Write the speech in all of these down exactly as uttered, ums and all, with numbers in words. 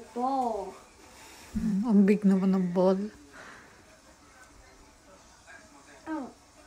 ball. Hmm, ang big naman ng ball. Oh.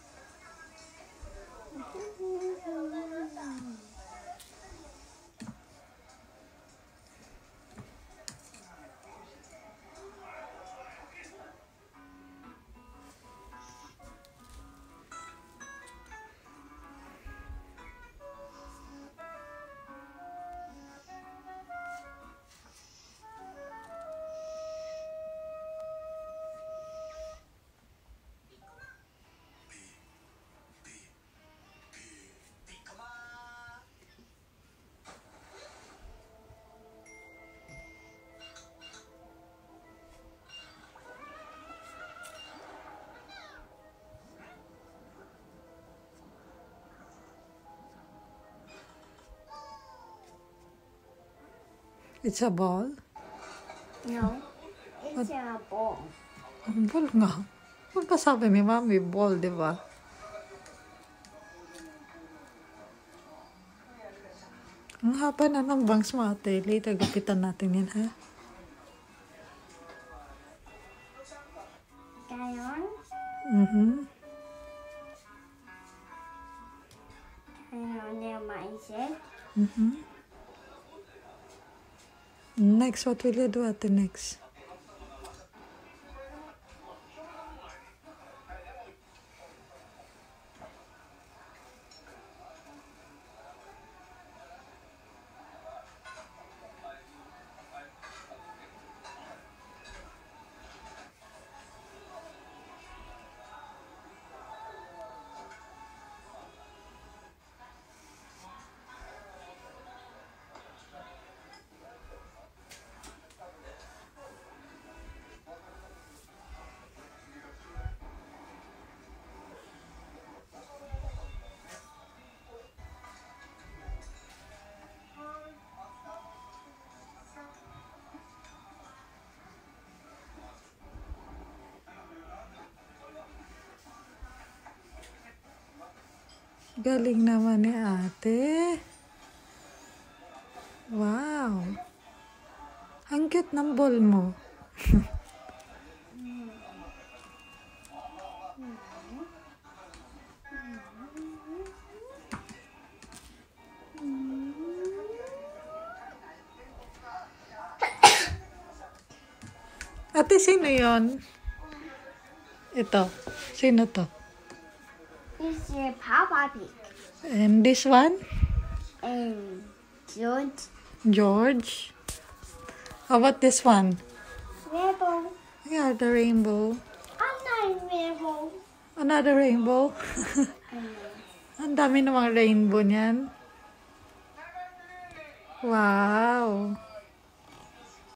It's a ball? No, it's what? A ball. Ang ball nga. Huwag pa sabi ni Mami, ball, di ba? Ang haba na ng bangs mo, ate. Later, gupitan natin yan, ha? Gayon? Mm-hmm. Gayon near my isip. Mm-hmm. Next, what will you do ate next? Galing naman ni ate. Wow. Ang cute ng ball mo. Ate, sino yon? Ito. Sino to? This is Papa Pig. And this one? And George. George. How about this one? Rainbow. Yeah, the rainbow. Another rainbow. Another rainbow. Ang dami namang rainbow niyan. Wow.